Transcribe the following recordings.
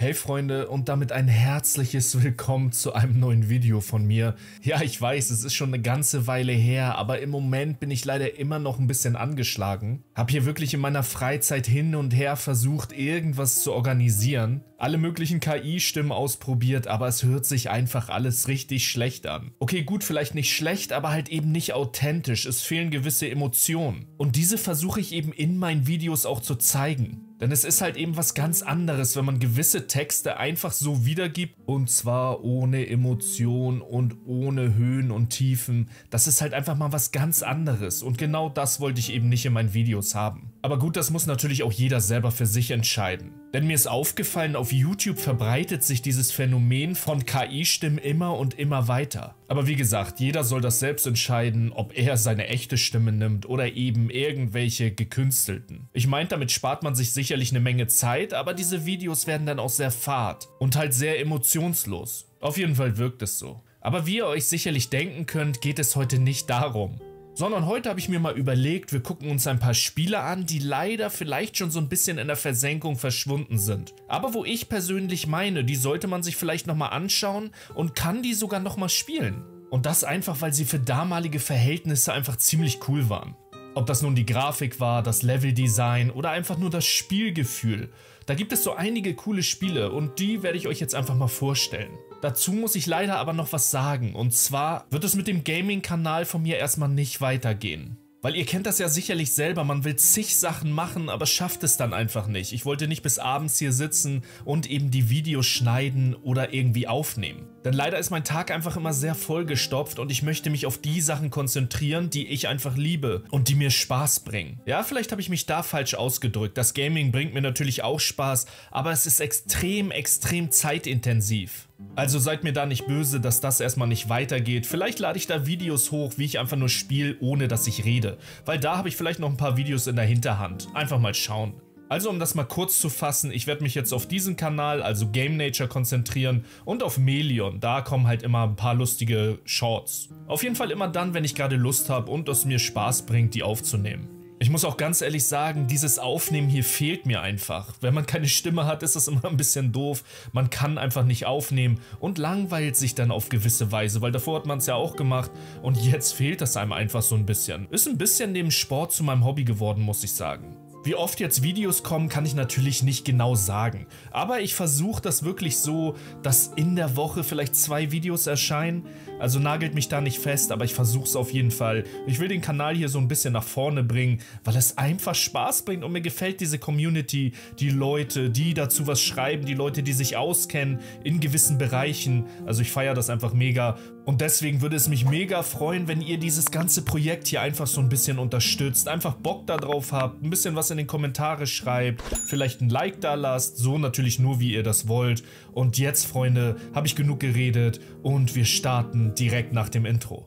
Hey Freunde und damit ein herzliches Willkommen zu einem neuen Video von mir. Ja, ich weiß, es ist schon eine ganze Weile her, aber im Moment bin ich leider immer noch ein bisschen angeschlagen. Hab hier wirklich in meiner Freizeit hin und her versucht, irgendwas zu organisieren. Alle möglichen KI-Stimmen ausprobiert, aber es hört sich einfach alles richtig schlecht an. Okay, gut, vielleicht nicht schlecht, aber halt eben nicht authentisch. Es fehlen gewisse Emotionen. Und diese versuche ich eben in meinen Videos auch zu zeigen. Denn es ist halt eben was ganz anderes, wenn man gewisse Texte einfach so wiedergibt und zwar ohne Emotion und ohne Höhen und Tiefen. Das ist halt einfach mal was ganz anderes und genau das wollte ich eben nicht in meinen Videos haben. Aber gut, das muss natürlich auch jeder selber für sich entscheiden. Denn mir ist aufgefallen, auf YouTube verbreitet sich dieses Phänomen von KI-Stimmen immer und immer weiter. Aber wie gesagt, jeder soll das selbst entscheiden, ob er seine echte Stimme nimmt oder eben irgendwelche gekünstelten. Ich meine, damit spart man sich sicherlich eine Menge Zeit, aber diese Videos werden dann auch sehr fad und halt sehr emotionslos. Auf jeden Fall wirkt es so. Aber wie ihr euch sicherlich denken könnt, geht es heute nicht darum. Sondern heute habe ich mir mal überlegt, wir gucken uns ein paar Spiele an, die leider vielleicht schon so ein bisschen in der Versenkung verschwunden sind. Aber wo ich persönlich meine, die sollte man sich vielleicht nochmal anschauen und kann die sogar nochmal spielen. Und das einfach, weil sie für damalige Verhältnisse einfach ziemlich cool waren. Ob das nun die Grafik war, das Leveldesign oder einfach nur das Spielgefühl. Da gibt es so einige coole Spiele und die werde ich euch jetzt einfach mal vorstellen. Dazu muss ich leider aber noch was sagen und zwar wird es mit dem Gaming-Kanal von mir erstmal nicht weitergehen. Weil ihr kennt das ja sicherlich selber, man will zig Sachen machen, aber schafft es dann einfach nicht. Ich wollte nicht bis abends hier sitzen und eben die Videos schneiden oder irgendwie aufnehmen. Denn leider ist mein Tag einfach immer sehr vollgestopft und ich möchte mich auf die Sachen konzentrieren, die ich einfach liebe und die mir Spaß bringen. Ja, vielleicht habe ich mich da falsch ausgedrückt. Das Gaming bringt mir natürlich auch Spaß, aber es ist extrem zeitintensiv. Also seid mir da nicht böse, dass das erstmal nicht weitergeht. Vielleicht lade ich da Videos hoch, wie ich einfach nur spiele, ohne dass ich rede. Weil da habe ich vielleicht noch ein paar Videos in der Hinterhand. Einfach mal schauen. Also um das mal kurz zu fassen, ich werde mich jetzt auf diesen Kanal, also Game Nature, konzentrieren und auf Melion. Da kommen halt immer ein paar lustige Shorts. Auf jeden Fall immer dann, wenn ich gerade Lust habe und es mir Spaß bringt, die aufzunehmen. Ich muss auch ganz ehrlich sagen, dieses Aufnehmen hier fehlt mir einfach. Wenn man keine Stimme hat, ist das immer ein bisschen doof. Man kann einfach nicht aufnehmen und langweilt sich dann auf gewisse Weise, weil davor hat man es ja auch gemacht und jetzt fehlt das einem einfach so ein bisschen. Ist ein bisschen neben Sport zu meinem Hobby geworden, muss ich sagen. Wie oft jetzt Videos kommen, kann ich natürlich nicht genau sagen. Aber ich versuche das wirklich so, dass in der Woche vielleicht 2 Videos erscheinen. Also nagelt mich da nicht fest, aber ich versuche es auf jeden Fall. Ich will den Kanal hier so ein bisschen nach vorne bringen, weil es einfach Spaß bringt und mir gefällt diese Community, die Leute, die dazu was schreiben, die Leute, die sich auskennen in gewissen Bereichen. Also ich feiere das einfach mega. Und deswegen würde es mich mega freuen, wenn ihr dieses ganze Projekt hier einfach so ein bisschen unterstützt, einfach Bock darauf habt, ein bisschen was in den Kommentare schreibt, vielleicht ein Like da lasst, so natürlich nur wie ihr das wollt. Und jetzt, Freunde, habe ich genug geredet und wir starten direkt nach dem Intro.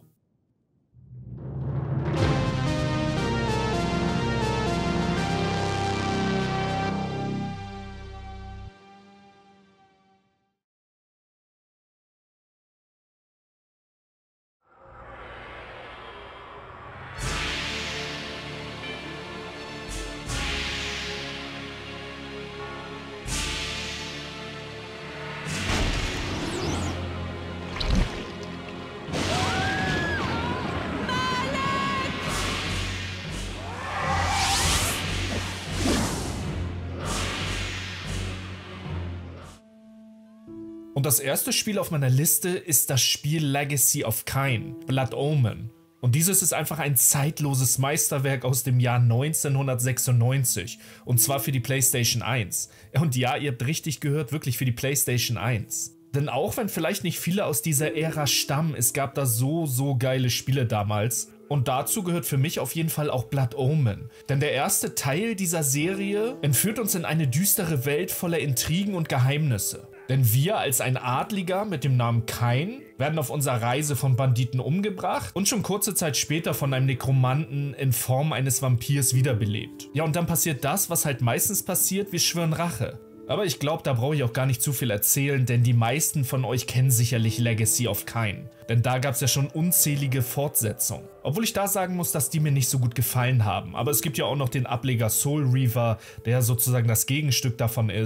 Und das erste Spiel auf meiner Liste ist das Spiel Legacy of Kain, Blood Omen. Und dieses ist einfach ein zeitloses Meisterwerk aus dem Jahr 1996 und zwar für die PlayStation 1. Und ja, ihr habt richtig gehört, wirklich für die PlayStation 1. Denn auch wenn vielleicht nicht viele aus dieser Ära stammen, es gab da so geile Spiele damals. Und dazu gehört für mich auf jeden Fall auch Blood Omen. Denn der erste Teil dieser Serie entführt uns in eine düstere Welt voller Intrigen und Geheimnisse. Denn wir als ein Adliger mit dem Namen Kain werden auf unserer Reise von Banditen umgebracht und schon kurze Zeit später von einem Nekromanten in Form eines Vampirs wiederbelebt. Ja, und dann passiert das, was halt meistens passiert, wir schwören Rache. Aber ich glaube, da brauche ich auch gar nicht zu viel erzählen, denn die meisten von euch kennen sicherlich Legacy of Kain. Denn da gab es ja schon unzählige Fortsetzungen. Obwohl ich da sagen muss, dass die mir nicht so gut gefallen haben. Aber es gibt ja auch noch den Ableger Soul Reaver, der sozusagen das Gegenstück davon ist.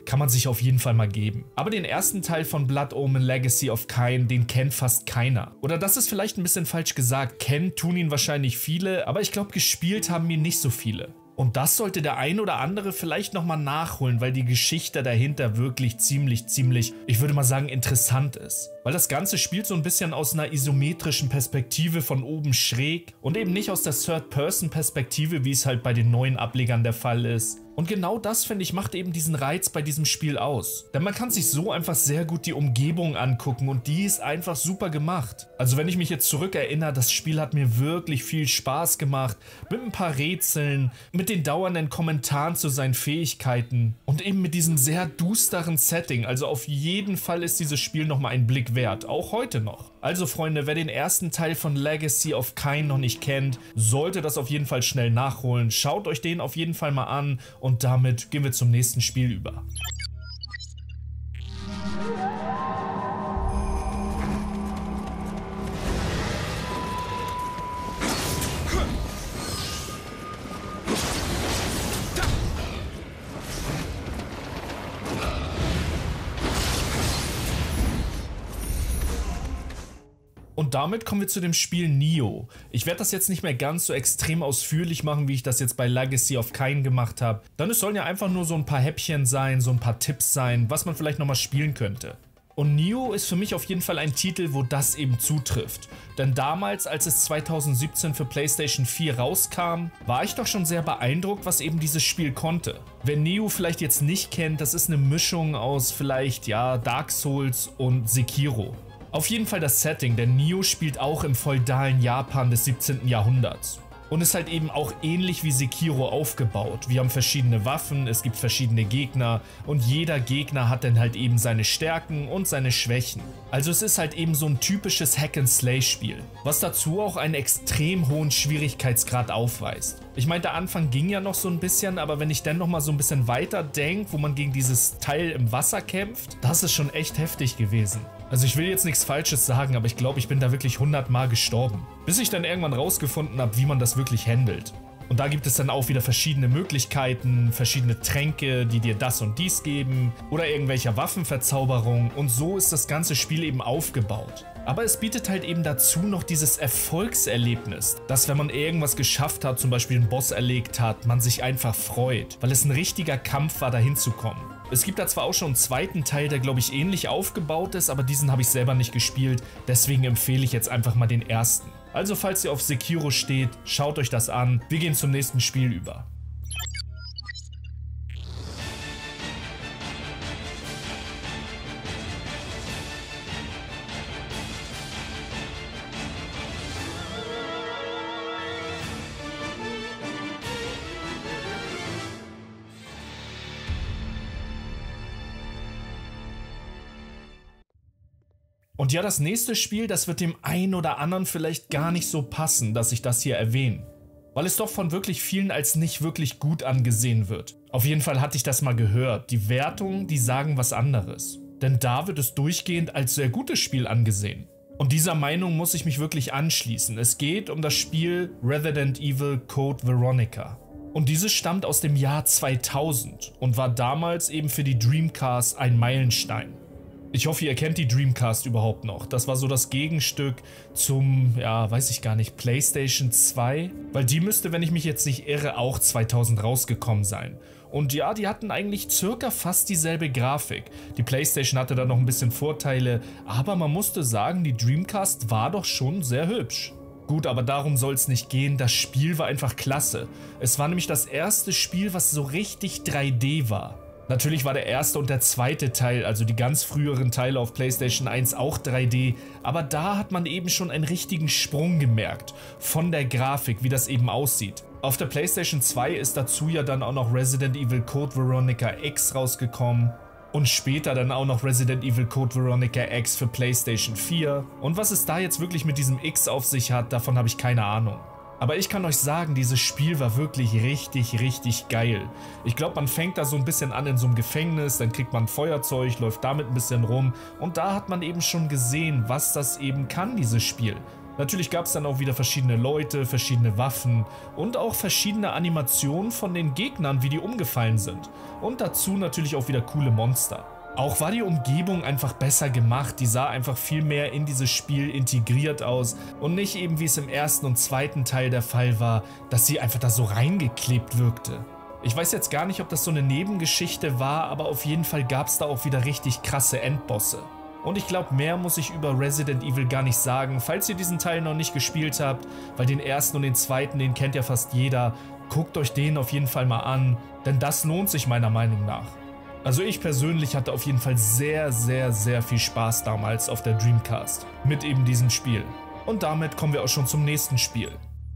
kann man sich auf jeden Fall mal geben. Aber den ersten Teil von Blood Omen Legacy of Kain, den kennt fast keiner. Oder das ist vielleicht ein bisschen falsch gesagt, kennen tun ihn wahrscheinlich viele, aber ich glaube, gespielt haben ihn nicht so viele. Und das sollte der ein oder andere vielleicht nochmal nachholen, weil die Geschichte dahinter wirklich ziemlich, ich würde mal sagen, interessant ist. Weil das Ganze spielt so ein bisschen aus einer isometrischen Perspektive von oben schräg und eben nicht aus der Third-Person-Perspektive, wie es halt bei den neuen Ablegern der Fall ist. Und genau das, finde ich, macht eben diesen Reiz bei diesem Spiel aus. Denn man kann sich so einfach sehr gut die Umgebung angucken und die ist einfach super gemacht. Also wenn ich mich jetzt zurückerinnere, das Spiel hat mir wirklich viel Spaß gemacht. Mit ein paar Rätseln, mit den dauernden Kommentaren zu seinen Fähigkeiten und eben mit diesem sehr dusteren Setting. Also auf jeden Fall ist dieses Spiel nochmal ein Blick wert, auch heute noch. Also Freunde, wer den ersten Teil von Legacy of Kain noch nicht kennt, sollte das auf jeden Fall schnell nachholen. Schaut euch den auf jeden Fall mal an und damit gehen wir zum nächsten Spiel über. Und damit kommen wir zu dem Spiel Nioh. Ich werde das jetzt nicht mehr ganz so extrem ausführlich machen, wie ich das jetzt bei Legacy of Kain gemacht habe. Denn es sollen ja einfach nur so ein paar Häppchen sein, so ein paar Tipps sein, was man vielleicht nochmal spielen könnte. Und Nioh ist für mich auf jeden Fall ein Titel, wo das eben zutrifft. Denn damals, als es 2017 für PlayStation 4 rauskam, war ich doch schon sehr beeindruckt, was eben dieses Spiel konnte. Wer Nioh vielleicht jetzt nicht kennt, das ist eine Mischung aus vielleicht, ja, Dark Souls und Sekiro. Auf jeden Fall das Setting, denn Nioh spielt auch im feudalen Japan des 17. Jahrhunderts. Und ist halt eben auch ähnlich wie Sekiro aufgebaut. Wir haben verschiedene Waffen, es gibt verschiedene Gegner und jeder Gegner hat dann halt eben seine Stärken und seine Schwächen. Also es ist halt eben so ein typisches Hack-and-Slay-Spiel, was dazu auch einen extrem hohen Schwierigkeitsgrad aufweist. Ich meine, der Anfang ging ja noch so ein bisschen, aber wenn ich dann noch mal so ein bisschen weiter denke, wo man gegen dieses Teil im Wasser kämpft, das ist schon echt heftig gewesen. Also ich will jetzt nichts Falsches sagen, aber ich glaube, ich bin da wirklich 100 Mal gestorben. Bis ich dann irgendwann rausgefunden habe, wie man das wirklich handelt. Und da gibt es dann auch wieder verschiedene Möglichkeiten, verschiedene Tränke, die dir das und dies geben oder irgendwelche Waffenverzauberungen und so ist das ganze Spiel eben aufgebaut. Aber es bietet halt eben dazu noch dieses Erfolgserlebnis, dass wenn man irgendwas geschafft hat, zum Beispiel einen Boss erlegt hat, man sich einfach freut, weil es ein richtiger Kampf war, dahin zu kommen. Es gibt da zwar auch schon einen zweiten Teil, der glaube ich ähnlich aufgebaut ist, aber diesen habe ich selber nicht gespielt, deswegen empfehle ich jetzt einfach mal den ersten. Also falls ihr auf Sekiro steht, schaut euch das an, wir gehen zum nächsten Spiel über. Und ja, das nächste Spiel, das wird dem einen oder anderen vielleicht gar nicht so passen, dass ich das hier erwähne. Weil es doch von wirklich vielen als nicht wirklich gut angesehen wird. Auf jeden Fall hatte ich das mal gehört. Die Wertungen, die sagen was anderes. Denn da wird es durchgehend als sehr gutes Spiel angesehen. Und dieser Meinung muss ich mich wirklich anschließen. Es geht um das Spiel Resident Evil Code Veronica. Und dieses stammt aus dem Jahr 2000 und war damals eben für die Dreamcast ein Meilenstein. Ich hoffe, ihr kennt die Dreamcast überhaupt noch. Das war so das Gegenstück zum, ja, weiß ich gar nicht, PlayStation 2. Weil die müsste, wenn ich mich jetzt nicht irre, auch 2000 rausgekommen sein. Und ja, die hatten eigentlich circa fast dieselbe Grafik. Die PlayStation hatte da noch ein bisschen Vorteile, aber man musste sagen, die Dreamcast war doch schon sehr hübsch. Gut, aber darum soll es nicht gehen, das Spiel war einfach klasse. Es war nämlich das erste Spiel, was so richtig 3D war. Natürlich war der erste und der zweite Teil, also die ganz früheren Teile auf PlayStation 1 auch 3D, aber da hat man eben schon einen richtigen Sprung gemerkt von der Grafik, wie das eben aussieht. Auf der PlayStation 2 ist dazu ja dann auch noch Resident Evil Code Veronica X rausgekommen und später dann auch noch Resident Evil Code Veronica X für PlayStation 4. Und was es da jetzt wirklich mit diesem X auf sich hat, davon habe ich keine Ahnung. Aber ich kann euch sagen, dieses Spiel war wirklich richtig geil. Ich glaube, man fängt da so ein bisschen an in so einem Gefängnis, dann kriegt man Feuerzeug, läuft damit ein bisschen rum und da hat man eben schon gesehen, was das eben kann, dieses Spiel. Natürlich gab es dann auch wieder verschiedene Leute, verschiedene Waffen und auch verschiedene Animationen von den Gegnern, wie die umgefallen sind. Und dazu natürlich auch wieder coole Monster. Auch war die Umgebung einfach besser gemacht, die sah einfach viel mehr in dieses Spiel integriert aus und nicht eben wie es im ersten und zweiten Teil der Fall war, dass sie einfach da so reingeklebt wirkte. Ich weiß jetzt gar nicht, ob das so eine Nebengeschichte war, aber auf jeden Fall gab es da auch wieder richtig krasse Endbosse. Und ich glaube, mehr muss ich über Resident Evil gar nicht sagen, falls ihr diesen Teil noch nicht gespielt habt, weil den ersten und den zweiten, den kennt ja fast jeder, guckt euch den auf jeden Fall mal an, denn das lohnt sich meiner Meinung nach. Also ich persönlich hatte auf jeden Fall sehr viel Spaß damals auf der Dreamcast mit eben diesem Spiel. Und damit kommen wir auch schon zum nächsten Spiel.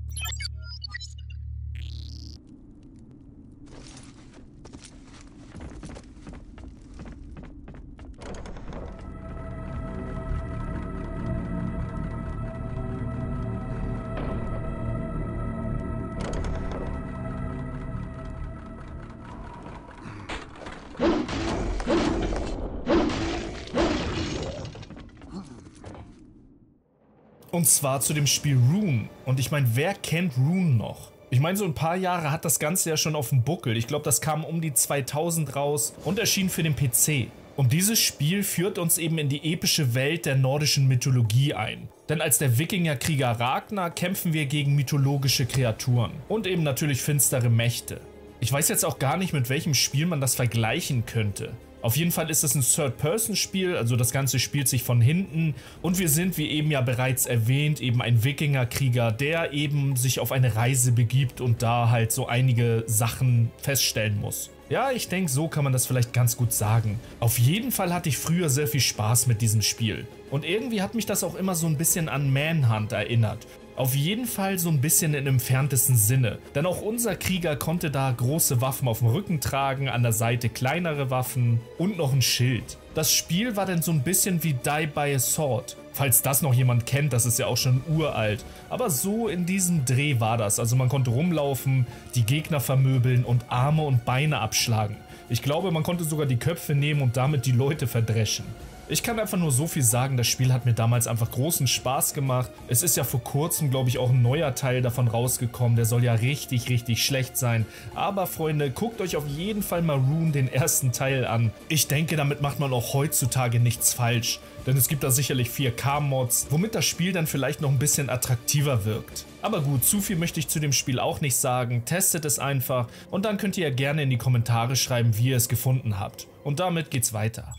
Und zwar zu dem Spiel Rune. Und ich meine, wer kennt Rune noch? Ich meine, so ein paar Jahre hat das Ganze ja schon auf dem Buckel. Ich glaube, das kam um die 2000 raus und erschien für den PC. Und dieses Spiel führt uns eben in die epische Welt der nordischen Mythologie ein. Denn als der Wikingerkrieger Ragnar kämpfen wir gegen mythologische Kreaturen. Und eben natürlich finstere Mächte. Ich weiß jetzt auch gar nicht, mit welchem Spiel man das vergleichen könnte. Auf jeden Fall ist es ein Third-Person-Spiel, also das Ganze spielt sich von hinten und wir sind, wie eben ja bereits erwähnt, eben ein Wikingerkrieger, der eben sich auf eine Reise begibt und da halt so einige Sachen feststellen muss. Ja, ich denke, so kann man das vielleicht ganz gut sagen. Auf jeden Fall hatte ich früher sehr viel Spaß mit diesem Spiel. Und irgendwie hat mich das auch immer so ein bisschen an Manhunt erinnert. Auf jeden Fall so ein bisschen im entferntesten Sinne, denn auch unser Krieger konnte da große Waffen auf dem Rücken tragen, an der Seite kleinere Waffen und noch ein Schild. Das Spiel war dann so ein bisschen wie Die by a Sword. Falls das noch jemand kennt, das ist ja auch schon uralt. Aber so in diesem Dreh war das. Also man konnte rumlaufen, die Gegner vermöbeln und Arme und Beine abschlagen. Ich glaube, man konnte sogar die Köpfe nehmen und damit die Leute verdreschen. Ich kann einfach nur so viel sagen, das Spiel hat mir damals einfach großen Spaß gemacht. Es ist ja vor kurzem, glaube ich, auch ein neuer Teil davon rausgekommen. Der soll ja richtig schlecht sein. Aber Freunde, guckt euch auf jeden Fall mal Rune, den ersten Teil, an. Ich denke, damit macht man auch heutzutage nichts falsch. Denn es gibt da sicherlich 4K-Mods, womit das Spiel dann vielleicht noch ein bisschen attraktiver wirkt. Aber gut, zu viel möchte ich zu dem Spiel auch nicht sagen. Testet es einfach und dann könnt ihr ja gerne in die Kommentare schreiben, wie ihr es gefunden habt. Und damit geht's weiter.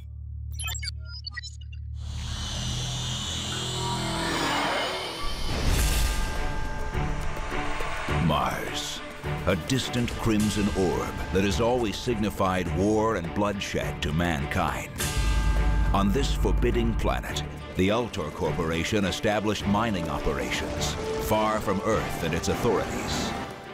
Mars, a distant crimson orb that has always signified war and bloodshed to mankind. On this forbidding planet, the Ultor Corporation established mining operations, far from Earth and its authorities.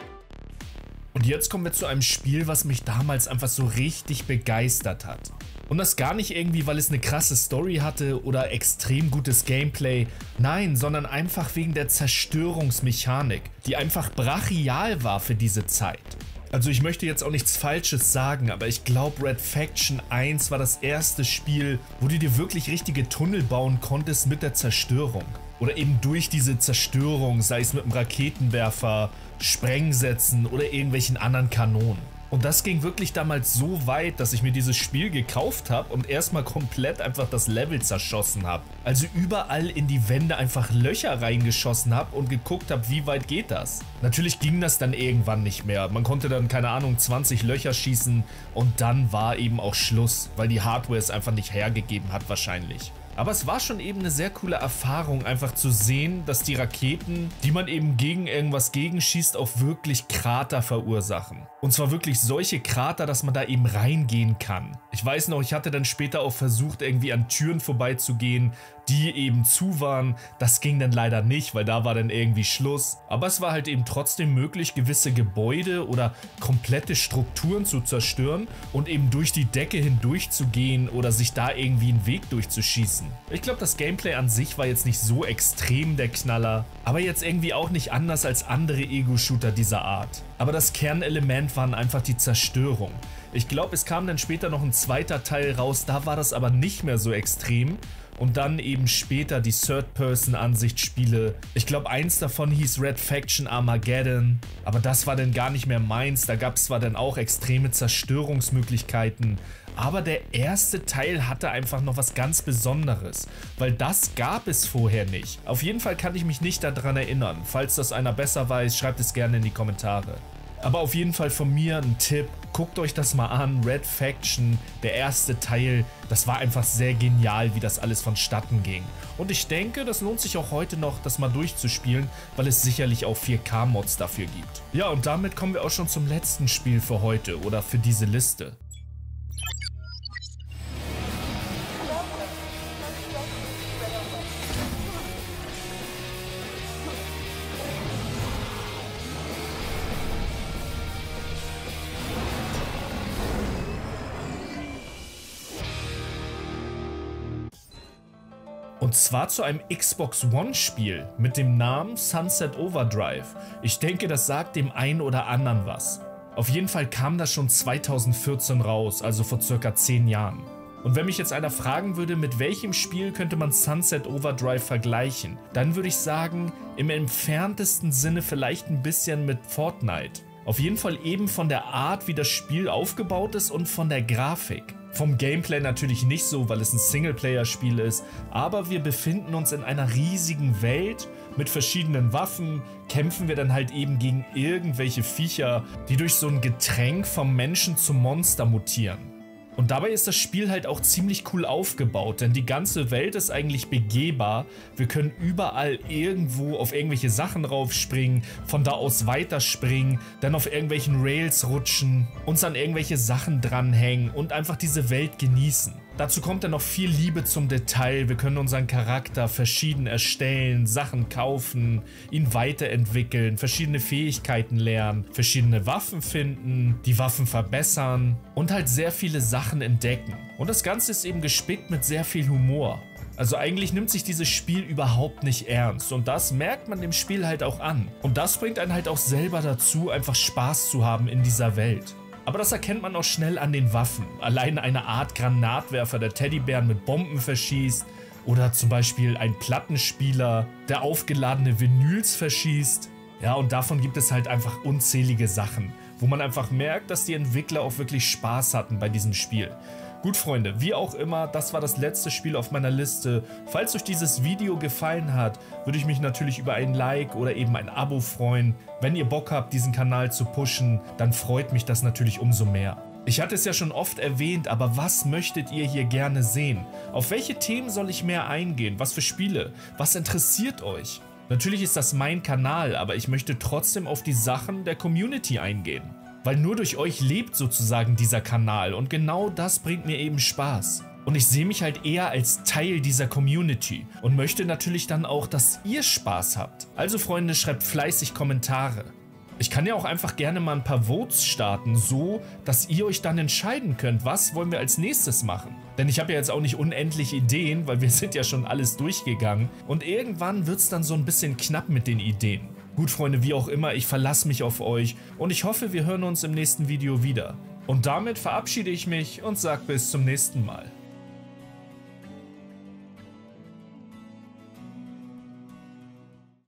Und jetzt kommen wir zu einem Spiel, was mich damals einfach so richtig begeistert hat. Und das gar nicht irgendwie, weil es eine krasse Story hatte oder extrem gutes Gameplay, nein, sondern einfach wegen der Zerstörungsmechanik, die einfach brachial war für diese Zeit. Also ich möchte jetzt auch nichts Falsches sagen, aber ich glaube Red Faction 1 war das erste Spiel, wo du dir wirklich richtige Tunnel bauen konntest mit der Zerstörung. Oder eben durch diese Zerstörung, sei es mit einem Raketenwerfer, Sprengsätzen oder irgendwelchen anderen Kanonen. Und das ging wirklich damals so weit, dass ich mir dieses Spiel gekauft habe und erstmal komplett einfach das Level zerschossen habe. Also überall in die Wände einfach Löcher reingeschossen habe und geguckt habe, wie weit geht das. Natürlich ging das dann irgendwann nicht mehr. Man konnte dann, keine Ahnung, 20 Löcher schießen und dann war eben auch Schluss, weil die Hardware es einfach nicht hergegeben hat wahrscheinlich. Aber es war schon eben eine sehr coole Erfahrung, einfach zu sehen, dass die Raketen, die man eben gegen irgendwas gegenschießt, auch wirklich Krater verursachen. Und zwar wirklich solche Krater, dass man da eben reingehen kann. Ich weiß noch, ich hatte dann später auch versucht, irgendwie an Türen vorbeizugehen, die eben zu waren. Das ging dann leider nicht, weil da war dann irgendwie Schluss. Aber es war halt eben trotzdem möglich, gewisse Gebäude oder komplette Strukturen zu zerstören und eben durch die Decke hindurch zu gehen oder sich da irgendwie einen Weg durchzuschießen. Ich glaube, das Gameplay an sich war jetzt nicht so extrem der Knaller, aber jetzt irgendwie auch nicht anders als andere Ego-Shooter dieser Art. Aber das Kernelement waren einfach die Zerstörung. Ich glaube, es kam dann später noch ein zweiter Teil raus, da war das aber nicht mehr so extrem. und dann eben später die Third-Person-Ansicht-Spiele. Ich glaube, eins davon hieß Red Faction Armageddon, aber das war dann gar nicht mehr meins. Da gab es zwar dann auch extreme Zerstörungsmöglichkeiten, aber der erste Teil hatte einfach noch was ganz Besonderes, weil das gab es vorher nicht. Auf jeden Fall kann ich mich nicht daran erinnern. Falls das einer besser weiß, schreibt es gerne in die Kommentare. Aber auf jeden Fall von mir ein Tipp, guckt euch das mal an, Red Faction, der erste Teil, das war einfach sehr genial, wie das alles vonstatten ging. Und ich denke, das lohnt sich auch heute noch, das mal durchzuspielen, weil es sicherlich auch 4K-Mods dafür gibt. Ja, und damit kommen wir auch schon zum letzten Spiel für heute oder für diese Liste. Und zwar zu einem Xbox One Spiel mit dem Namen Sunset Overdrive. Ich denke, das sagt dem einen oder anderen was. Auf jeden Fall kam das schon 2014 raus, also vor circa 10 Jahren. Und wenn mich jetzt einer fragen würde, mit welchem Spiel könnte man Sunset Overdrive vergleichen, dann würde ich sagen, im entferntesten Sinne vielleicht ein bisschen mit Fortnite. Auf jeden Fall eben von der Art, wie das Spiel aufgebaut ist und von der Grafik. Vom Gameplay natürlich nicht so, weil es ein Singleplayer-Spiel ist, aber wir befinden uns in einer riesigen Welt mit verschiedenen Waffen, kämpfen wir dann halt eben gegen irgendwelche Viecher, die durch so ein Getränk vom Menschen zum Monster mutieren. Und dabei ist das Spiel halt auch ziemlich cool aufgebaut, denn die ganze Welt ist eigentlich begehbar. Wir können überall irgendwo auf irgendwelche Sachen raufspringen, von da aus weiterspringen, dann auf irgendwelchen Rails rutschen, uns an irgendwelche Sachen dranhängen und einfach diese Welt genießen. Dazu kommt dann noch viel Liebe zum Detail. Wir können unseren Charakter verschieden erstellen, Sachen kaufen, ihn weiterentwickeln, verschiedene Fähigkeiten lernen, verschiedene Waffen finden, die Waffen verbessern und halt sehr viele Sachen entdecken. Und das Ganze ist eben gespickt mit sehr viel Humor. Also eigentlich nimmt sich dieses Spiel überhaupt nicht ernst und das merkt man dem Spiel halt auch an. Und das bringt einen halt auch selber dazu, einfach Spaß zu haben in dieser Welt. Aber das erkennt man auch schnell an den Waffen. Allein eine Art Granatwerfer, der Teddybären mit Bomben verschießt. Oder zum Beispiel ein Plattenspieler, der aufgeladene Vinyls verschießt. Ja, und davon gibt es halt einfach unzählige Sachen, wo man einfach merkt, dass die Entwickler auch wirklich Spaß hatten bei diesem Spiel. Gut, Freunde, wie auch immer, das war das letzte Spiel auf meiner Liste. Falls euch dieses Video gefallen hat, würde ich mich natürlich über ein Like oder eben ein Abo freuen. Wenn ihr Bock habt, diesen Kanal zu pushen, dann freut mich das natürlich umso mehr. Ich hatte es ja schon oft erwähnt, aber was möchtet ihr hier gerne sehen? Auf welche Themen soll ich mehr eingehen? Was für Spiele? Was interessiert euch? Natürlich ist das mein Kanal, aber ich möchte trotzdem auf die Sachen der Community eingehen. Weil nur durch euch lebt sozusagen dieser Kanal und genau das bringt mir eben Spaß. Und ich sehe mich halt eher als Teil dieser Community und möchte natürlich dann auch, dass ihr Spaß habt. Also Freunde, schreibt fleißig Kommentare. Ich kann ja auch einfach gerne mal ein paar Votes starten, so dass ihr euch dann entscheiden könnt, was wollen wir als nächstes machen. Denn ich habe ja jetzt auch nicht unendlich Ideen, weil wir sind ja schon alles durchgegangen und irgendwann wird es dann so ein bisschen knapp mit den Ideen. Gut, Freunde, wie auch immer, ich verlasse mich auf euch und ich hoffe, wir hören uns im nächsten Video wieder. Und damit verabschiede ich mich und sage bis zum nächsten Mal.